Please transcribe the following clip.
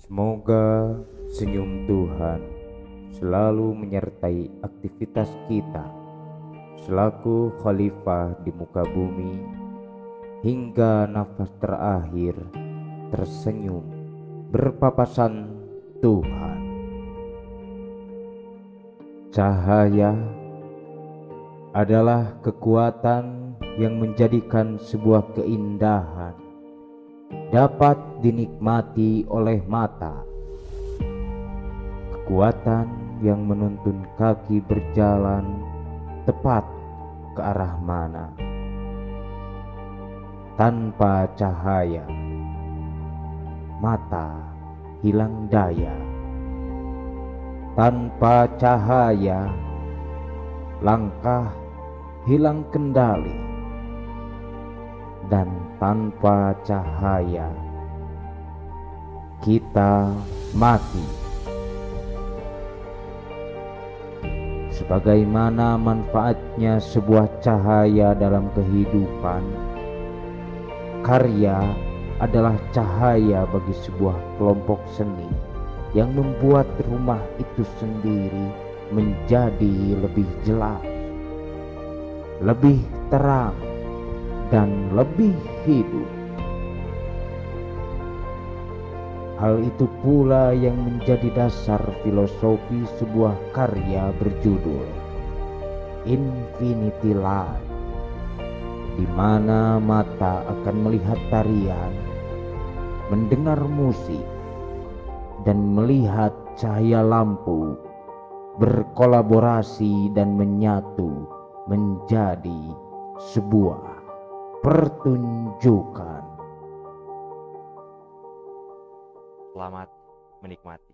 Semoga senyum Tuhan selalu menyertai aktivitas kita selaku khalifah di muka bumi hingga nafas terakhir tersenyum berpapasan Tuhan. Cahaya adalah kekuatan yang menjadikan sebuah keindahan dapat dinikmati oleh mata, kekuatan yang menuntun kaki berjalan tepat ke arah mana. Tanpa cahaya, mata hilang daya. Tanpa cahaya, langkah hilang kendali. Dan tanpa cahaya, kita mati. Sebagaimana manfaatnya sebuah cahaya dalam kehidupan, karya adalah cahaya bagi sebuah kelompok seni yang membuat rumah itu sendiri menjadi lebih jelas, lebih terang, dan lebih hidup. Hal itu pula yang menjadi dasar filosofi sebuah karya berjudul Infinity Light, di mana mata akan melihat tarian, mendengar musik, dan melihat cahaya lampu berkolaborasi dan menyatu menjadi sebuah pertunjukan. Selamat menikmati.